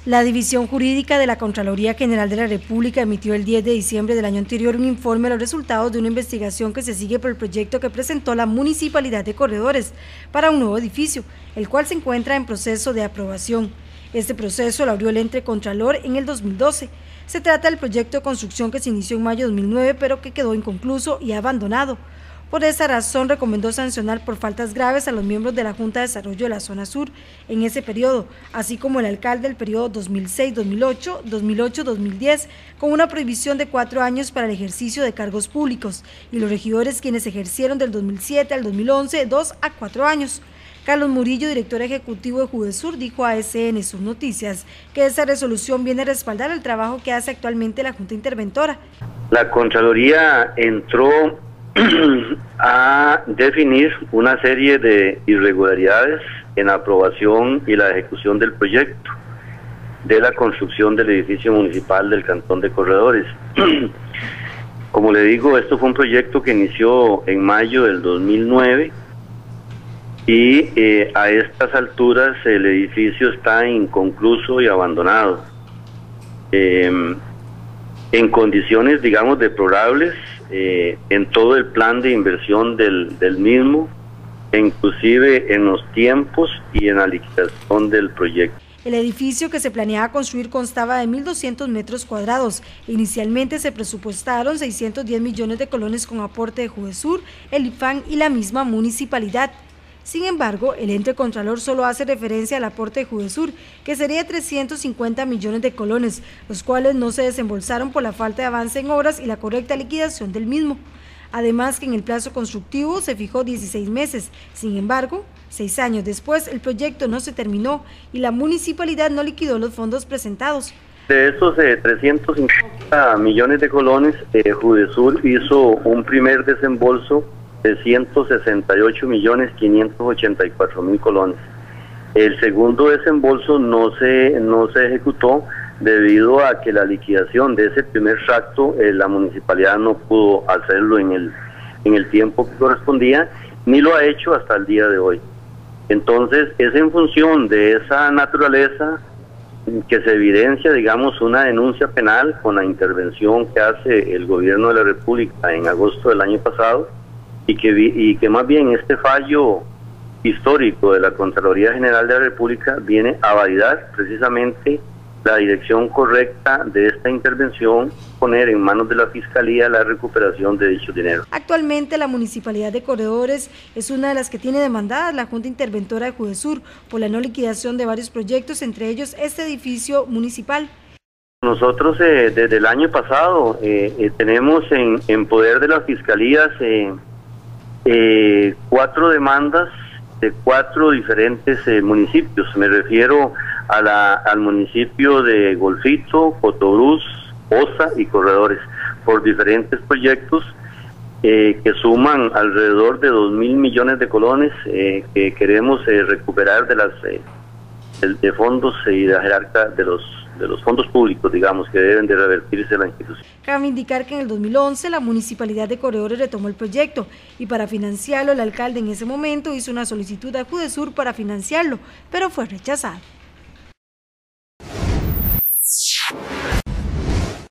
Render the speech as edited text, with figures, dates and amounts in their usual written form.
La División Jurídica de la Contraloría General de la República emitió el 10 de diciembre del año anterior un informe a los resultados de una investigación que se sigue por el proyecto que presentó la Municipalidad de Corredores para un nuevo edificio, el cual se encuentra en proceso de aprobación. Este proceso lo abrió el ente Contralor en el 2012. Se trata del proyecto de construcción que se inició en mayo de 2009, pero que quedó inconcluso y abandonado. Por esa razón, recomendó sancionar por faltas graves a los miembros de la Junta de Desarrollo de la Zona Sur en ese periodo, así como el alcalde del periodo 2006-2008, 2008-2010, con una prohibición de 4 años para el ejercicio de cargos públicos, y los regidores quienes ejercieron del 2007 al 2011, 2 a 4 años. Carlos Murillo, director ejecutivo de Judesur, dijo a SN Sur Noticias que esa resolución viene a respaldar el trabajo que hace actualmente la Junta Interventora. La Contraloría entró a definir una serie de irregularidades en la aprobación y la ejecución del proyecto de la construcción del edificio municipal del Cantón de Corredores. Como le digo, esto fue un proyecto que inició en mayo del 2009 y a estas alturas el edificio está inconcluso y abandonado, en condiciones, digamos, deplorables, en todo el plan de inversión del mismo, inclusive en los tiempos y en la liquidación del proyecto. El edificio que se planeaba construir constaba de 1.200 metros cuadrados. Inicialmente se presupuestaron 610 millones de colones con aporte de Judesur, el IPFAN y la misma municipalidad. Sin embargo, el ente Contralor solo hace referencia al aporte de Judesur, que sería 350 millones de colones, los cuales no se desembolsaron por la falta de avance en obras y la correcta liquidación del mismo. Además que en el plazo constructivo se fijó 16 meses, sin embargo, 6 años después el proyecto no se terminó y la municipalidad no liquidó los fondos presentados. De esos 350 millones de colones, Judesur hizo un primer desembolso de 168.584.000 colones. El segundo desembolso no se ejecutó debido a que la liquidación de ese primer tracto la municipalidad no pudo hacerlo en el tiempo que correspondía, ni lo ha hecho hasta el día de hoy. Entonces es en función de esa naturaleza que se evidencia, digamos, una denuncia penal con la intervención que hace el gobierno de la República en agosto del año pasado, y que más bien este fallo histórico de la Contraloría General de la República viene a validar precisamente la dirección correcta de esta intervención, poner en manos de la Fiscalía la recuperación de dicho dinero. Actualmente la Municipalidad de Corredores es una de las que tiene demandadas la Junta Interventora de Judesur por la no liquidación de varios proyectos, entre ellos este edificio municipal. Nosotros desde el año pasado tenemos en poder de las Fiscalías 4 demandas de 4 diferentes municipios. Me refiero al municipio de Golfito, Cotobruz, Osa y Corredores, por diferentes proyectos que suman alrededor de 2.000 millones de colones que queremos recuperar de fondos y de la jerarquía de los fondos públicos, digamos, que deben de revertirse a la institución. Cabe indicar que en el 2011 la Municipalidad de Corredores retomó el proyecto y para financiarlo el alcalde en ese momento hizo una solicitud a Judesur para financiarlo, pero fue rechazado.